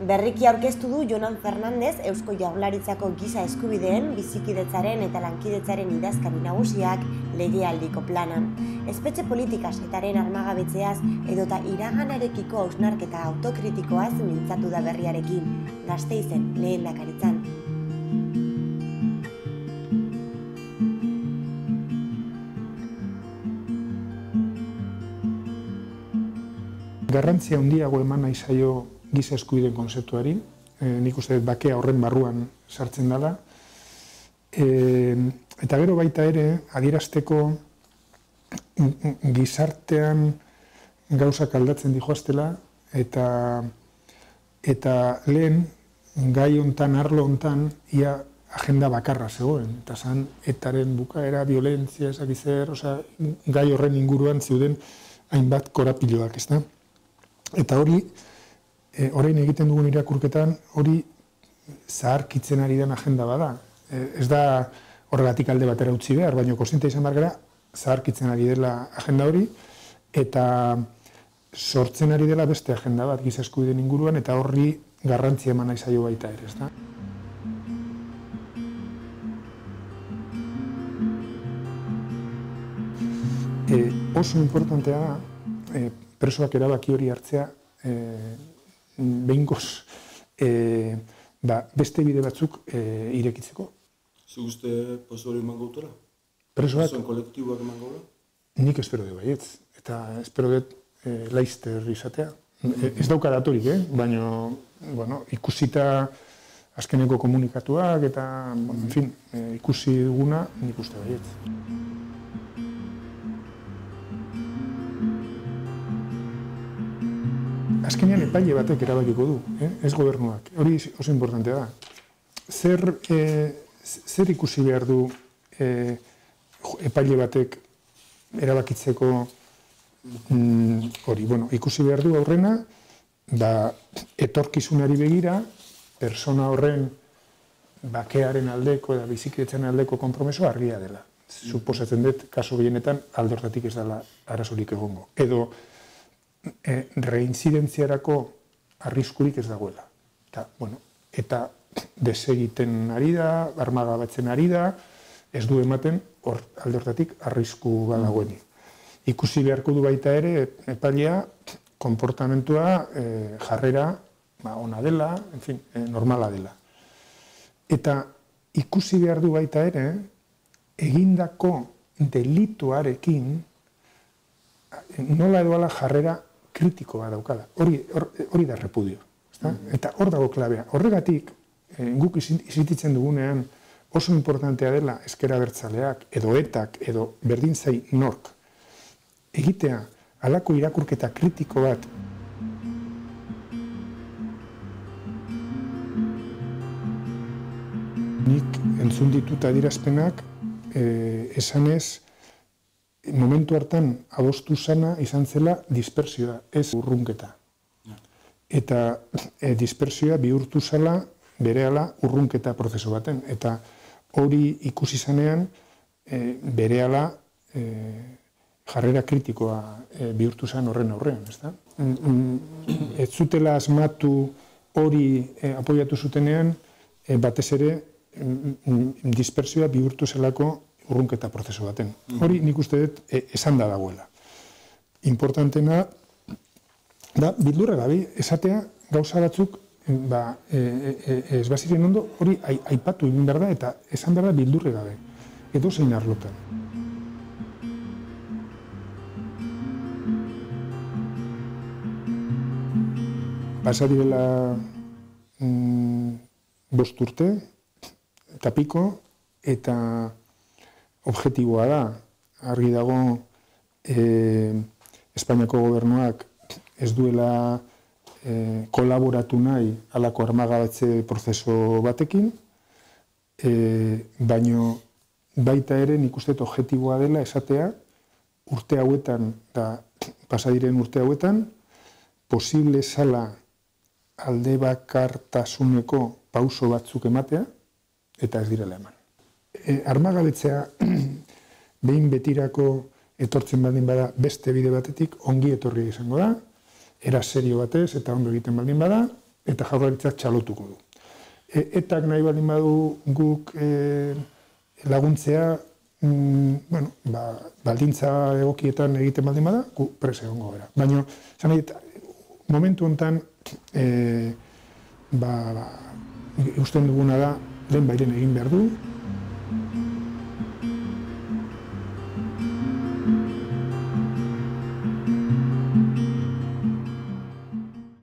Berriki aurkeztu du Jonan Fernandez Eusko Jaurlaritzako giza eskubideen, bizikidetzaren eta lankidetzaren idazkari nagusiak legealdiko plana. Espetxe politika setaren armagabetzeaz edota iraganarekiko hausnarketa autokritikoaz mintzatu da berriarekin, Gasteizen lehendakaritzan. Garrantzia handiago eman nahi zaio giza eskubideen konzeptuari, nik uste dut bakea horren barruan sartzen dela. Eta gero baita ere, adierazteko gizartean gauzak aldatzen dihoaztela, eta lehen gai hontan, arlo hontan, ia agenda bakarra zegoen. Eta zan, etaren bukaera, violentzia, ezakizer, gai horren inguruan zeuden hainbat korapiloak, ez da? Eta hori, orain egiten dugun irakurketan, hori zaharkitzen ari den agenda bada. Ez da horregatik alde batera utzi behar, baina kontziente izan behar gara, zaharkitzen ari dela agenda hori, eta sortzen ari dela beste agenda bat giza eskubideen inguruan, eta horri garrantzia eman nahi zaio baita ere, ez da? Oso importantea da, presoak erabaki hori hartzea behingoz beste bide batzuk irekitzeko. Zu uste paso hori eman gautela? Presoak? Pasoen kolektiboak eman gautela? Nik espero dut baietz, eta espero dut laizter izatea. Ez dauka datorik, baina ikusita azkeneko komunikatuak eta, en fin, ikusi duguna nik uste baietz. Azkenean epaile batek erabakiko du, ez gobernuak. Hori oso importantea da. Zer ikusi behar du epaile batek erabakitzeko hori? Ikusi behar du aurrena, etorkizunari begira, persona horren bakearen aldeko eta bizikidetzaren aldeko konpromesoa argia dela. Suposatzen dut, kaso gehienetan, alde horretatik ez dela arazorik egongo. Edo, reinzidentziarako arriskurik ez dagoela. Eta desegiten ari da, armagabetzen ari da, ez du ematen alde horretatik arrisku badagoeni. Ikusi beharko du baita ere, epailea, konportamentua, jarrera, ona dela, en fin, normala dela. Eta ikusi behar du baita ere, egindako delituarekin, nola edoala jarrera kritikoa daukala. Hori da repudio. Eta hor dago klabea. Horregatik, guk izititzen dugunean oso importantea dela ezker abertzaleak, edo etak, edo berdin zai nork, egitea halako irakurketa kritiko bat. Nik entzun ditut adierazpenak esanez, momentu hartan adostu zana izan zela dispersioa, ez urrunketa. Eta dispersioa bihurtu zela berehala urrunketa prozesu baten. Eta hori ikusi zanean berehala jarrera kritikoa bihurtu zen horren aurrean. Ez zutela asmatu hori apoiatu zutenean, batez ere dispersioa bihurtu zelako urrunketa prozesu baten. Hori nik uste dut esan da dagoela. Importantena da, bildurra gabe, esatea gauza batzuk ez baziren ondo, hori aipatu egin behar da eta esan behar da bildurra gabe. Edo zein arlotan. Pasa direla 5 urte, eta piko, eta objektiboa da, argi dago Espainiako gobernuak ez duela kolaboratu nahi halako armagabetze prozesu batekin, baino baita ere nik uste objektiboa dela esatea urte hauetan, pasadiren urte hauetan, posible zala alde bakartasuneko pauso batzuk ematea, eta ez direla eman. Armagabetzea behin betirako etortzen baldin bada beste bide batetik ongi etorri izango da, era serio batez eta ondo egiten baldin bada, eta Jaurlaritzak txalotuko du. Etak nahi baldin badu guk laguntzea, baldintza egokietan egiten baldin bada, gu prest egongo gara. Baina, esan nahi, momentu honetan, usten duguna da, lehen bairen egin behar du,